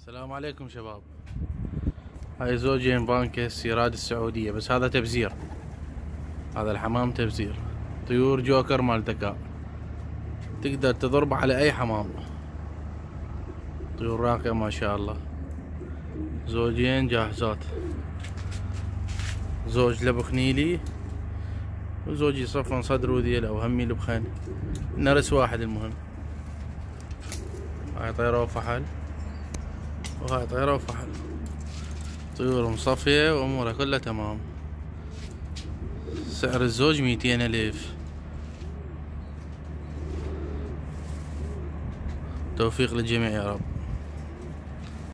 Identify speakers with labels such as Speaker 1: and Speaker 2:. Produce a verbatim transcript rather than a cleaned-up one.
Speaker 1: السلام عليكم شباب. هاي زوجين بانكس يراد السعودية، بس هذا تبزير. هذا الحمام تبزير، طيور جوكر مال ذكاء، تقدر تضرب على اي حمام. طيور راقية ما شاء الله. زوجين جاهزات، زوج لبخ نيلي وزوج يصفن صدر وذيله وهمي لبخين، نرس واحد. المهم هاي طيرة وفحل وهاي طيرة وفحل، طيور مصفية وامورها كلها تمام. سعر الزوج ميتين الف. توفيق للجميع يا رب.